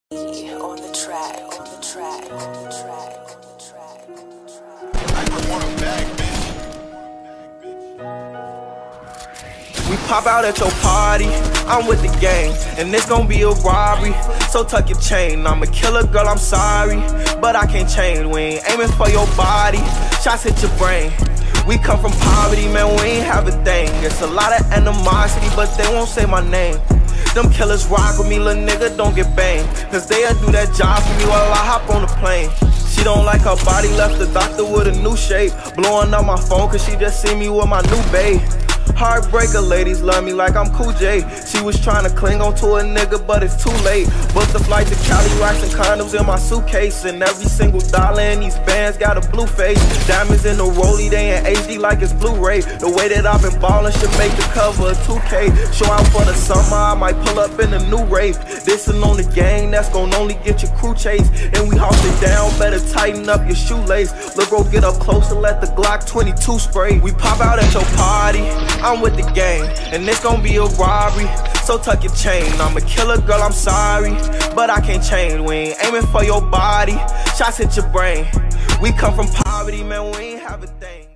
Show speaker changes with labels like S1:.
S1: On the track, on the track, on the track, on the track, on the track.
S2: I just want a bag, bitch.
S3: We pop out at your party, I'm with the gang, and it's gon' be a robbery. So tuck your chain, I'm a killer, girl, I'm sorry, but I can't change. We ain't aiming for your body, shots hit your brain. We come from poverty, man, we ain't have a thing. It's a lot of animosity, but they won't say my name. Them killers rock with me, little nigga, don't get banged, cause they'll do that job for me while I hop on the plane. She don't like her body, left the doctor with a new shape. Blowing up my phone cause she just see me with my new babe. Heartbreaker, ladies love me like I'm Cool J. She was trying to cling on to a nigga, but it's too late. Booked the flight to Cali, rocks and condoms in my suitcase, and every single dollar in these bands got a blue face. Diamonds in the rollie, they in HD like it's Blu-ray. The way that I've been ballin' should make the cover of 2K. Show out for the summer, I might pull up in a new rave. Dissin' on the gang, that's gon' only get your crew chase. And we house it down, better tighten up your shoelace. Look, bro, get up close and let the Glock 22 spray. We pop out at your party, I'm with the gang, and it's gon' be a robbery. So tuck your chain, I'm a killer, girl, I'm sorry, but I can't change. We ain't aiming for your body, shots hit your brain. We come from poverty, man, we ain't have a thing.